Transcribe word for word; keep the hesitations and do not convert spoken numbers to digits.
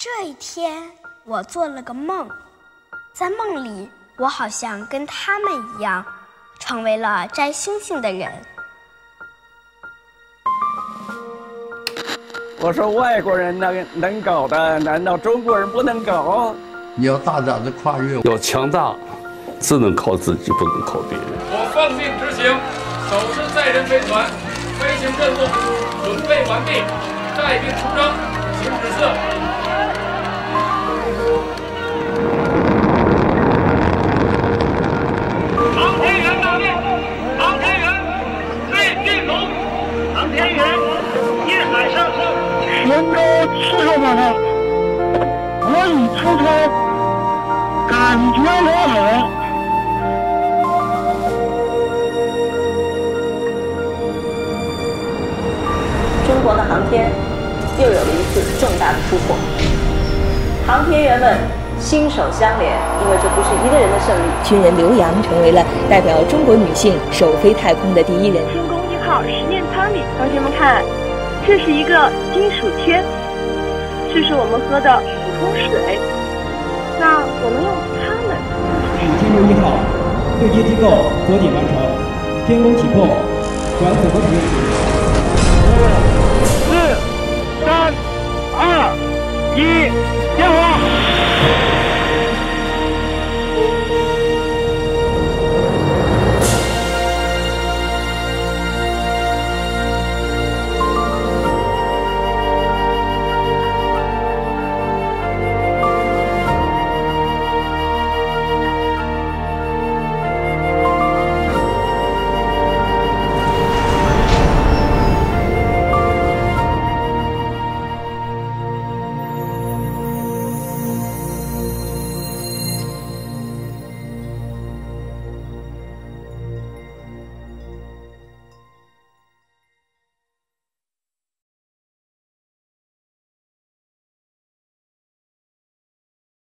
这一天，我做了个梦，在梦里，我好像跟他们一样，成为了摘星星的人。 我说外国人能能搞的，难道中国人不能搞？ 你要大胆的跨越， 要强大，只能靠自己，不能靠别人。 我放心执行首次载人飞船飞行任务，准备完毕，带兵出征，请指示。航天员到位，航天员对进攻，航天员夜海上升， 宣告气候报告，我已出舱，感觉良好。 中国的航天又有了一次重大的突破，航天员们心手相连，因为这不是一个人的胜利。 军人刘洋成为了代表中国女性首飞太空的第一人。 天宫一号实验舱里，同学们看，这是一个金属圈，这是我们喝的普通水。那我们用它们。 天宫一号对接机构锁紧完成，天宫起控，转组合体。 四、三、二、一，点火！